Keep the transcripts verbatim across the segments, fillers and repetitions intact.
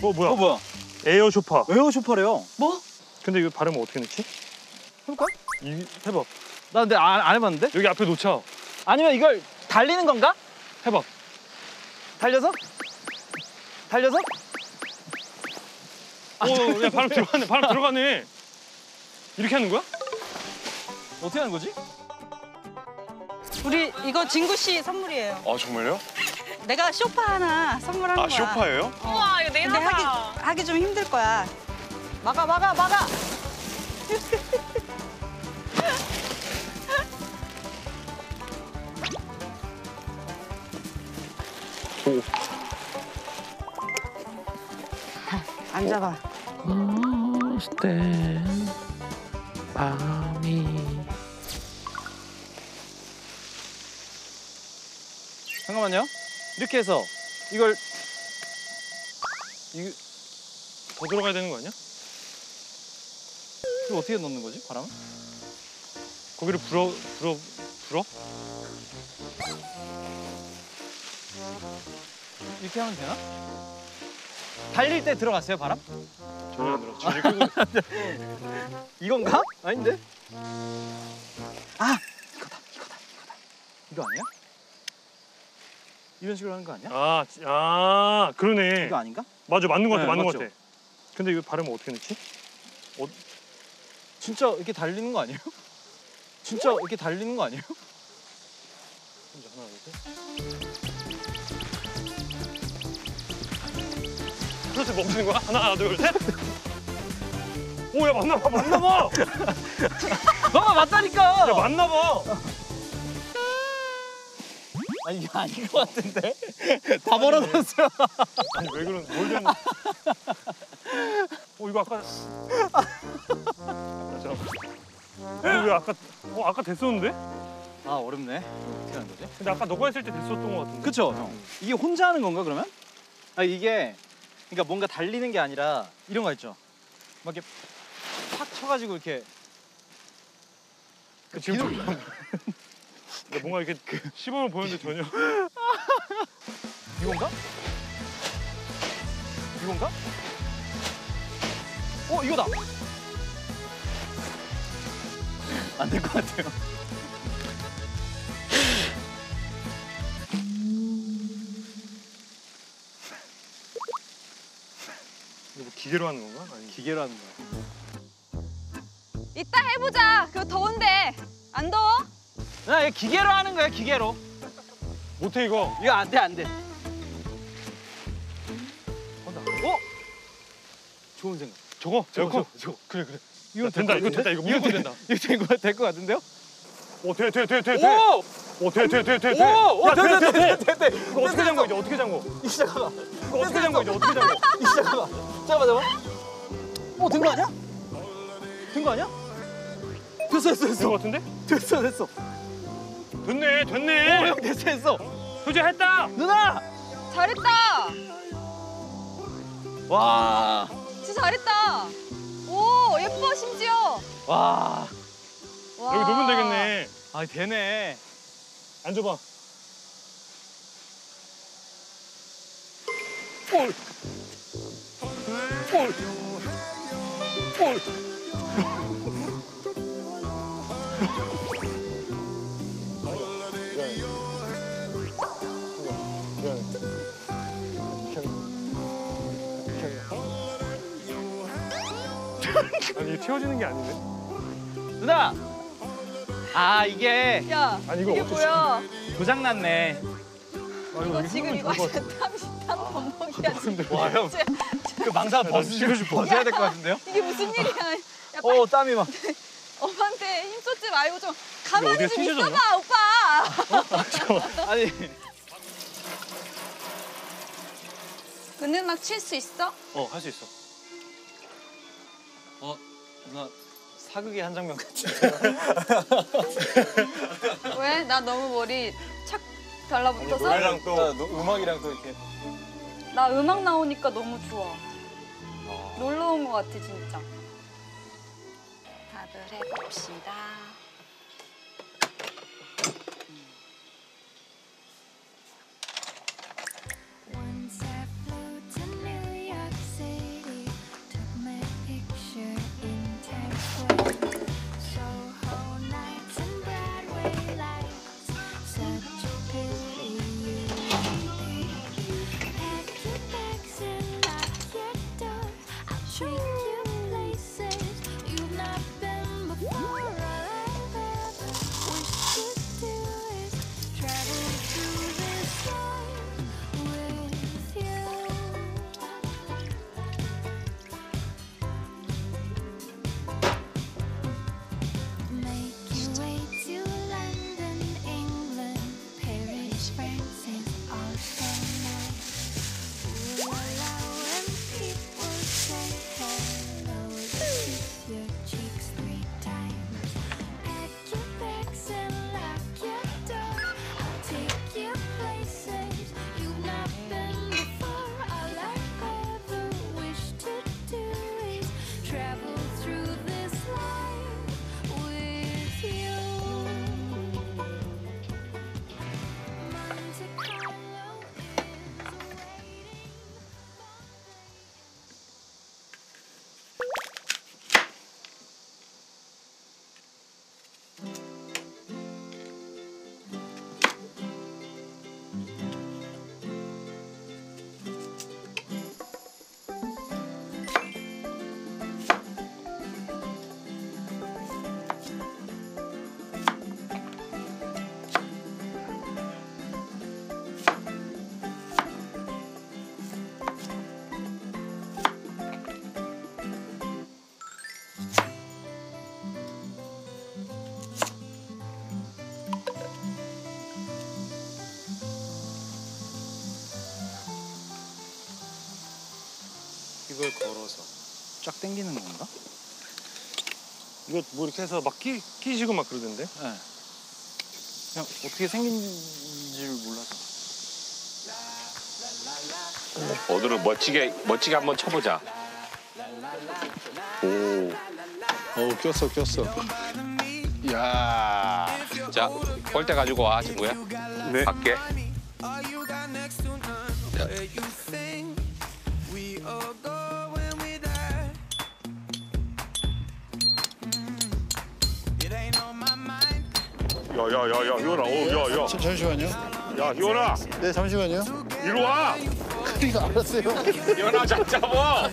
어 뭐야? 어 뭐야? 에어 쇼파. 에어 쇼파래요. 뭐? 근데 이거 발음을 어떻게 넣지? 해볼까? 이 해봐. 나 근데 안, 안 해봤는데? 여기 앞에 놓자. 아니면 이걸 달리는 건가? 해봐. 달려서? 달려서? 오, 야 발음 들어가네. 발음 들어가네. 이렇게 하는 거야? 어떻게 하는 거지? 우리 이거 진구 씨 선물이에요. 아 정말요? 내가 쇼파 하나 선물한 거야. 아 쇼파예요? 우와 이거 내일 근데 하자. 하기, 하기 좀 힘들 거야. 막아 막아 막아. 오. 앉아봐. 스탠 밤이 잠깐만요. 이렇게 해서 이걸 이거 더 들어가야 되는 거 아니야? 이거 어떻게 넣는 거지? 바람을? 거기를 불어 불어 불어? 이렇게 하면 되나? 달릴 때 들어갔어요, 바람? 전혀 안 들어. 줄이 끄고. 이건가? 아닌데? 아! 이거다, 이거다, 이거다. 이거 아니야? 이런 식으로 하는 거 아니야? 아, 지- 아 그러네. 이거 아닌가? 맞아, 맞는 거 같아, 네, 맞는 맞죠? 거 같아. 근데 이거 발음을 어떻게 넣지? 어, 진짜 이렇게 달리는 거 아니에요? 진짜 이렇게 달리는 거 아니에요? 이제 하나 둘 셋. 그렇지, 멈추는 거야? 하나 둘 셋. 오, 야 맞나 봐, 맞나 봐. 어, 맞다니까! 야 맞나 봐. 아니, 이게 아닌 것 같은데? 다 벌어졌어요. 아니 왜 그런 뭘 되는? 어 이거 아까. 잠깐. 이거 왜 아까 어 아까 됐었는데? 아, 어렵네. 어떻게 하는 거지? 근데 아까 너가 했을 때 됐었던 것 같은데. 그쵸, 형? 이게 혼자 하는 건가, 그러면? 아, 이게 그러니까 뭔가 달리는 게 아니라 이런 거 있죠? 막 이렇게 팍 쳐가지고 이렇게 그 지금 근데 뭔가 이렇게 시범을 보였는데 전혀. 이건가? 이건가? 어, 이거다! 안 될 것 같아요. 이거 뭐 기계로 하는 건가? 아니. 기계로 하는 거야. 이따 해보자. 그거 더운데. 안 더워? 나 이거 기계로 하는 거야, 기계로. 못해 이거. 이거 안 돼, 안 돼. 어? 좋은 생각. 저거 저거, 에어컨. 저거. 그래 그래. 이거 된다, 이거 된다, 이거 무조건 된다. 이거 된거 될 것 같은데요? 오돼돼돼돼 돼. 오! 오돼돼돼돼 돼. 오! 오! 야, 돼, 돼, 돼, 돼, 돼. 돼, 돼. 이거 어떻게 잠궈 이제 어떻게 잠궈? 이 잠깐만. 이거 어떻게 잠궈 이제 어떻게 잠궈? 이 잠깐만. 잠깐만, 잠깐만. 어, 된 거 아니야? 된 거 아니야? 됐어, 됐어, 된 됐어. 거 같은데? 됐어, 됐어. 됐네 오, 됐네. 형 됐어, 됐어. 효재 했다. 누나! 잘했다. 와. 진짜 잘했다. 오 예뻐 심지어. 와. 와. 여기 놓으면 되겠네. 아, 되네. 앉아봐. 볼. 볼. 볼. 아니 이게 채워지는 게 아닌데? 누나. 아, 이게 야 아니, 이거 이게 어떻게 뭐야? 고장 났네. 아, 너 여기 지금 손을 이거 들고 완전 땀이 땀 범벅이야 지금. 와, 형. 진짜. 그 망사 벗으, 벗어야 될 것 같은데요? 이게 무슨 일이야? 야, 빨리 어, 땀이 막. 엄마한테 힘 쏟지 말고 좀 가만히 어디가 좀 찢어졌나? 있어봐 오빠. 아니. 그늘막 칠 수 있어? 어, 할 수 있어. 어, 누나 사극의 한 장면 같이. 왜? 나 너무 머리 착 달라붙어서? 노래랑 또 음악이랑 또 이렇게. 나 음악 나오니까 너무 좋아. 놀러 온 것 같아 진짜. 다들 해봅시다. Once I flew to New York City. 이걸 걸어서 쫙 당기는 건가? 이거 뭐 이렇게 해서 막 끼, 끼시고 막 그러던데? 네. 그냥 어떻게 생긴지를 몰라서. 오늘은 멋지게 멋지게 한번 쳐보자. 오. 어 꼈어 꼈어. 야. 자, 볼대 가지고 와, 친구야. 네. 밖에. 자, 야야야야 희원아. 오 야야. 자, 잠시만요. 야 희원아. 네, 잠시만요. 이리 와. 그러니까 알았어요. 희원아 잘 잡아.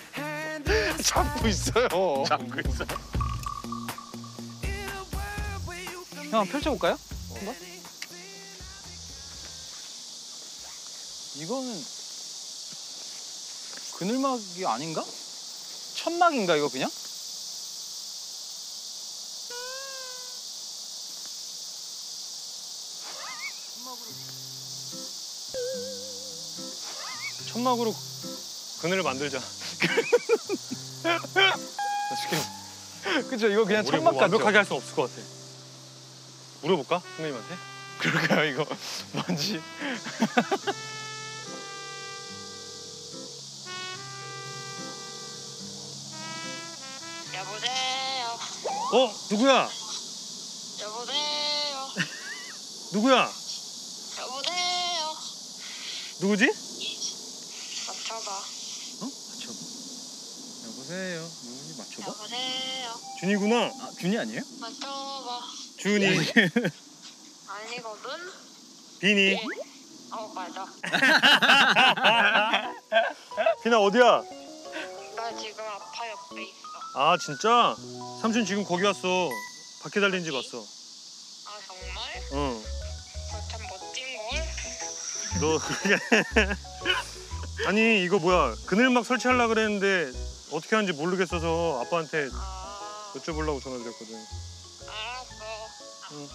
잡고 있어요. 잡고 있어. 형 한번 펼쳐볼까요? 한번? 이거는 그늘막이 아닌가? 천막인가 이거 그냥? 천막으로 그늘을 만들자. 그쵸 이거 그냥 우리 천막 뭐 같죠? 완벽하게 할 수 없을 것 같아. 물어볼까? 선배님한테? 그럴까요 이거 뭔지? 여보세요. 어? 누구야? 여보세요. 누구야? 여보세요. 누구지? 맞춰봐. 어? 맞춰봐. 여보세요. 누구니 맞춰봐? 여보세요. 준이구나. 아 준이 아니에요? 맞춰봐. 준이. 아니거든. 비니. 어 맞아. 비나 어디야? 나 지금 아빠 옆에 있어. 아 진짜? 삼촌 지금 거기 왔어. 바퀴 달린 집 왔어. 아 정말? 응. 너 참 멋진 걸. 너 그게 아니 이거 뭐야 그늘막 설치하려고 그랬는데 어떻게 하는지 모르겠어서 아빠한테 아 여쭤보려고 전화드렸거든. 알았어. 응.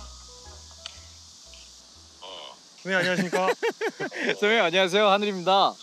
네 안녕하십니까? 선생님 안녕하세요 하늘입니다. 어,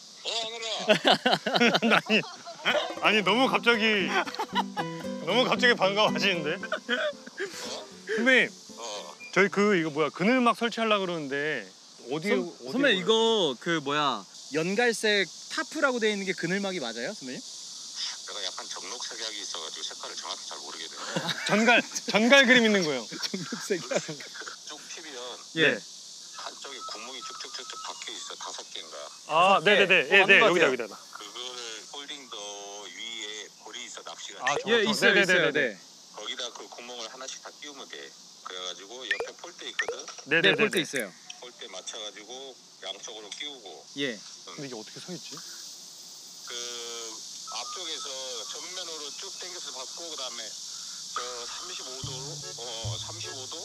하늘아. 아니, 아니 너무 갑자기 너무 갑자기 반가워하시는데? 선배님 어. 저희 그 이거 뭐야 그늘막 설치하려고 그러는데 어디에 선, 어디에 선배 이거 그 뭐야 연갈색 타프라고 돼 있는 게 그늘막이 맞아요 선배님? 내가 약간 정록색약이 있어가지고 색깔을 정확히 잘 모르겠네. 전갈 전갈 그림 있는 거예요. 정록색. 쭉 피면 예. 한쪽에 구멍이 쭉쭉쭉쭉 박혀 있어. 다섯 개인가. 아 네네네 어, 예, 맞는 네 것 여기다 같아요. 여기다. 그거를 폴딩도 위에 볼이 있어 납치가. 아, 돼. 저- 예 저- 있어요 네네네네. 있어요. 네. 거기다 그 구멍을 하나씩 다 끼우면 돼. 그래가지고 옆에 폴대 있거든. 네 네네네. 볼트 있어요. 폴대 맞춰가지고 양쪽으로 끼우고. 예. 근데 이게 어떻게 서 있지? 그 앞쪽에서 정면으로 쭉 당겨서 받고 그다음에 저 삼십오 도로 어 삼십오 도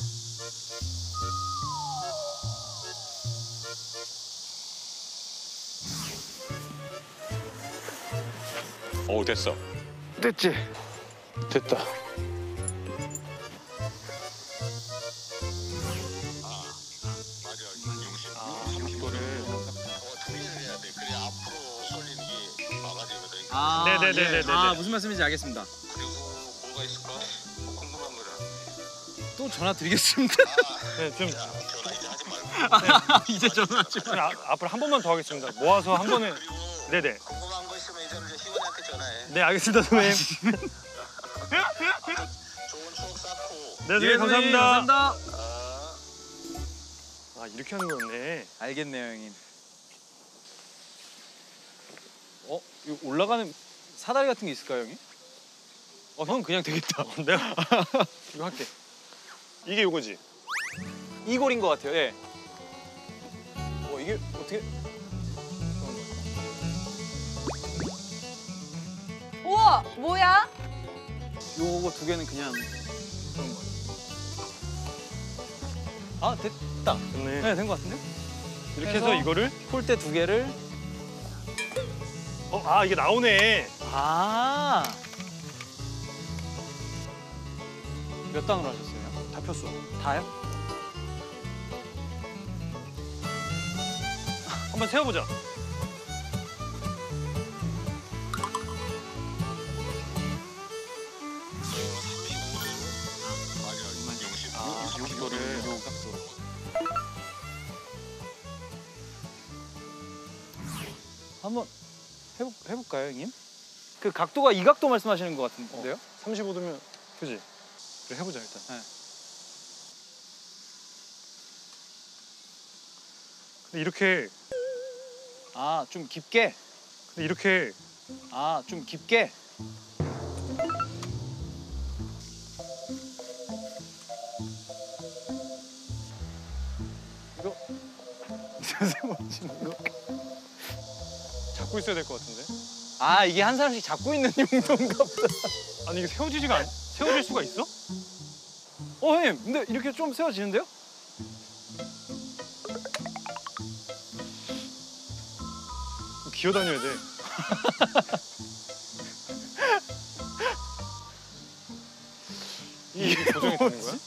오 됐어. 됐지. 됐다. 아 맞아 육십 아 삼십 이거를 어 투리를 해야 돼. 그래 앞으로 쏠리는 게 막아지거든. 아 네네네네네. 예. 아 무슨 말씀인지 알겠습니다. 그리고 뭐가 있을까? 뭐 궁금한 거는 또 전화 드리겠습니다. 아, 네, 좀 야, 전화 이제 하지 말고. 이제 전화하지 그럼 아, 앞으로 한 번만 더 하겠습니다. 모아서 한 번에 그리고 네네 궁금한 거 있으면 이제는 이제 희원이한테 전화해. 네 알겠습니다 선배님. 좋은 추억 쌓고. 네 선배님 감사합니다. 감사합니다. 아. 아 이렇게 하는 거였네. 알겠네요 형님. 어? 이거 올라가는 사다리 같은 게 있을까요 형님? 어 형 그냥 되겠다. 내가 이거 할게. 이게 요거지. 이골인 것 같아요. 예. 어 이게 어떻게? 우와 뭐야? 요거 두 개는 그냥 그런 거. 아 됐다. 좋네. 네 된 것 같은데? 이렇게 해서 해서 이거를 폴대 두 개를. 어, 아 이게 나오네. 아. 몇 단으로 하셨어요? 다 폈어. 다요? 한번 세워보자. 한번 해볼 해볼까요, 형님? 그 각도가 이 각도 말씀하시는 것 같은데요? 어, 삼십오 도면 그지? 그래 해보자 일단. 네. 근데 이렇게 아, 좀 깊게. 근데 이렇게 아, 좀 깊게. 이거 선생님 치는 거? 잡고 있어야 될 것 같은데. 아, 이게 한 사람씩 잡고 있는 용도인가 보다. 아니 이게 세워지지가 않. 세워질 수가 있어? 어, 형님, 근데 이렇게 좀 세워지는데요? 기어다녀야 돼. 이게 고정이 되는 거야?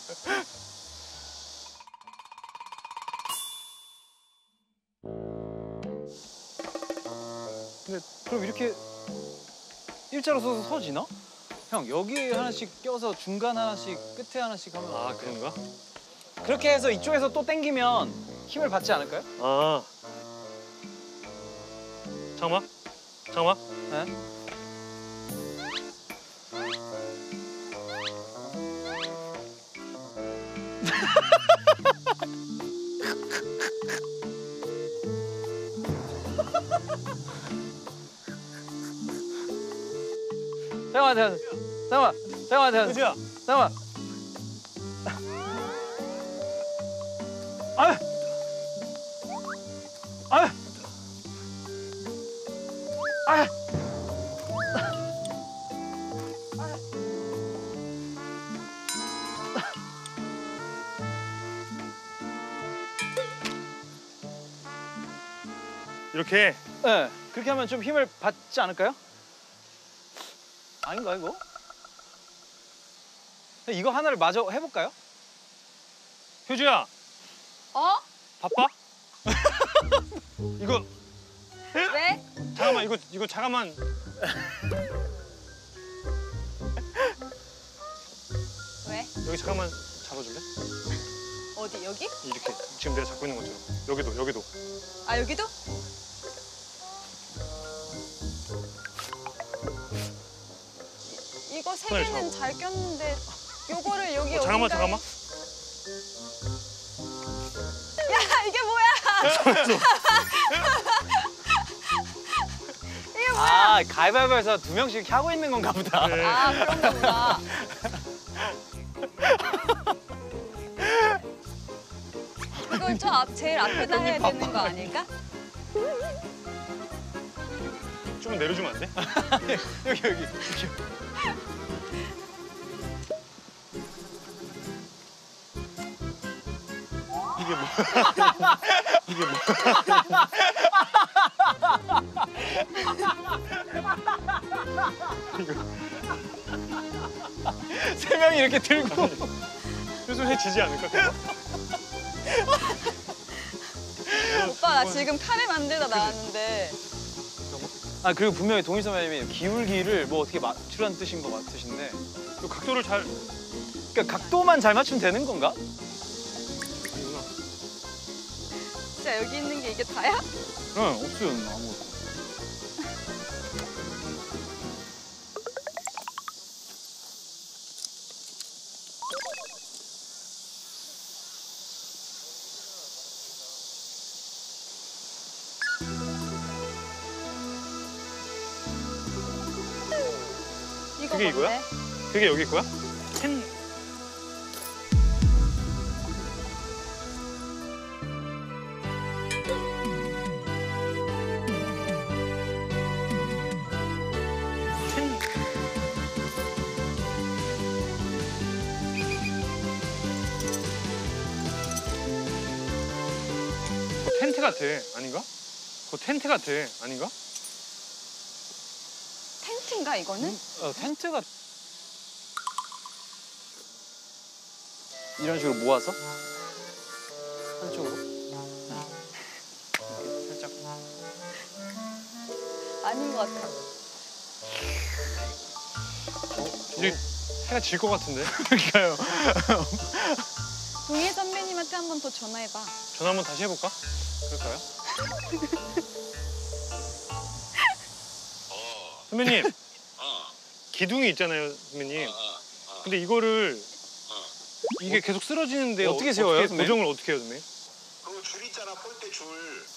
근데 그럼 이렇게 일자로 서서 서지나? 형, 여기 하나씩 껴서 중간 하나씩, 끝에 하나씩 하면 아 그런가? 그렇게 해서 이쪽에서 또 당기면 힘을 받지 않을까요? 아. 잠깐만. 잠깐만. 네? 잠깐만, 잠깐만, 잠깐만, 잠깐만, 잠깐만, 그지야. 잠깐만. 아, 아, 아. 이렇게. 네, 그렇게 하면 좀 힘을 받지 않을까요? 아닌가 이거? 이거 하나를 마저 해볼까요? 효주야. 어? 바빠? 이거 왜? 잠깐만 이거 이거 잠깐만. 왜? 여기 잠깐만 잡아줄래? 어디 여기? 이렇게 지금 내가 잡고 있는 것처럼. 여기도 여기도. 아 여기도? 이- 이거 세 손을 개는 잘 꼈는데 요거를 여기 어, 잠깐만 어딘가에- 잠깐만. 야 이게 뭐야? 이게 뭐야? 아, 가위바위보에서 두 명씩 이렇게 하고 있는 건가 보다. 그래. 아 그런 거구나. 이걸 저 앞, 제일 앞에다 해야 되는 거 아닐까? 좀 내려주면 안 돼? 여기 여기. 여기. 이게 뭐? 이게 뭐? 세 명이 이렇게 들고. 효주 해지지 않을까? 그거? 오빠 나 지금 카레 만들다 나왔는데 아, 그리고 분명히 동희 선배님이 기울기를 뭐 어떻게 맞추라는 뜻인 거 같으신데, 이 각도를 잘. 그러니까 각도만 잘 맞추면 되는 건가? 아니구나. 진짜 여기 있는 게 이게 다야? 응, 없어요 아무것도. 이거 그게 이거야? 뭔데? 그게 여기 거야? 텐. 텐. 그거 텐트 같아. 아닌가? 그거 텐트 같아. 아닌가? 텐트인가 이거는? 어, 텐트가 이런 식으로 모아서 한쪽으로 이렇게 살짝. 아닌 것 같아. 이제 해가 질 것 같은데? 그러니까요. 동희 선배님한테 한 번 더 전화해봐. 전화 한번 다시 해볼까? 그럴까요? 선배님 어, 기둥이 있잖아요, 선배님. 어, 어. 근데 이거를 어. 이게 계속 쓰러지는데 어떻게 어, 세워요, 어떻게 선배님? 고정을 어떻게 해요, 선배님? 그 줄 있잖아, 폴대 줄.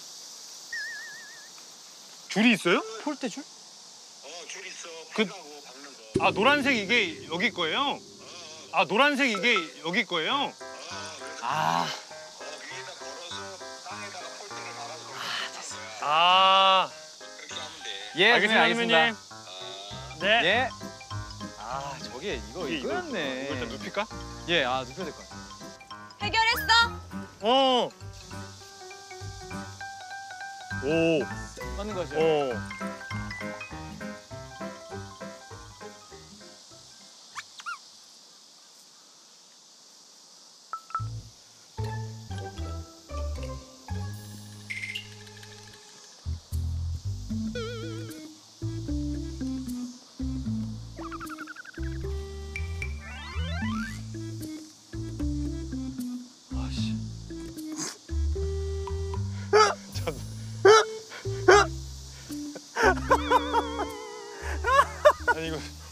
줄이 있어요? 폴대줄? 어, 줄 있어. 그- 펴가고 박는 거. 아 노란색 이게 여기 거예요? 아 노란색 이게 여기 거예요? 어, 어, 그래서 아, 어, 위에다 걸어서 땅에다가 폴대를 박아서 아, 됐어. 아 그렇게 하면 돼. 예, 알겠습니다, 선배님, 알겠습니다. 아, 네. 예. 아, 저게 이거 이게 이거- 이거였네. 이거 일단 눕힐까? 예, 아 눕혀야 될 것 같아. 해결했어? 어. 오. 맞는 거죠? 어. 아씨. 아니 이거